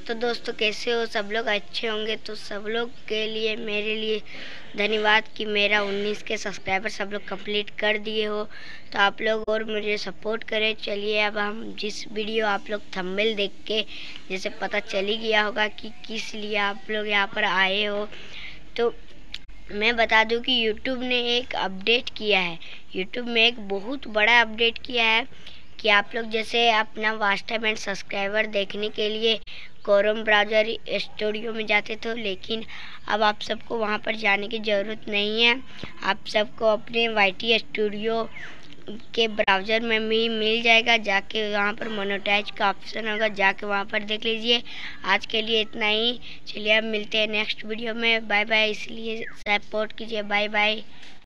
तो दोस्तों कैसे हो सब लोग? अच्छे होंगे। तो सब लोग के लिए मेरे लिए धन्यवाद कि मेरा 19 के सब्सक्राइबर सब लोग कंप्लीट कर दिए हो। तो आप लोग और मुझे सपोर्ट करें। चलिए अब हम जिस वीडियो आप लोग थंबनेल देख के जैसे पता चल ही गया होगा कि किस लिए आप लोग यहाँ पर आए हो, तो मैं बता दूं कि YouTube ने एक अपडेट किया है। YouTube में एक बहुत बड़ा अपडेट किया है कि आप लोग जैसे अपना वाच टाइम एंड सब्सक्राइबर देखने के लिए क्रोम ब्राउज़र स्टूडियो में जाते थे, लेकिन अब आप सबको वहां पर जाने की ज़रूरत नहीं है। आप सबको अपने YT स्टूडियो के ब्राउज़र में भी मिल जाएगा। जाके वहाँ पर मोनेटाइज का ऑप्शन होगा, जाके वहाँ पर देख लीजिए। आज के लिए इतना ही। चलिए अब मिलते हैं नेक्स्ट वीडियो में। Bye bye. इसलिए सपोर्ट कीजिए। Bye bye.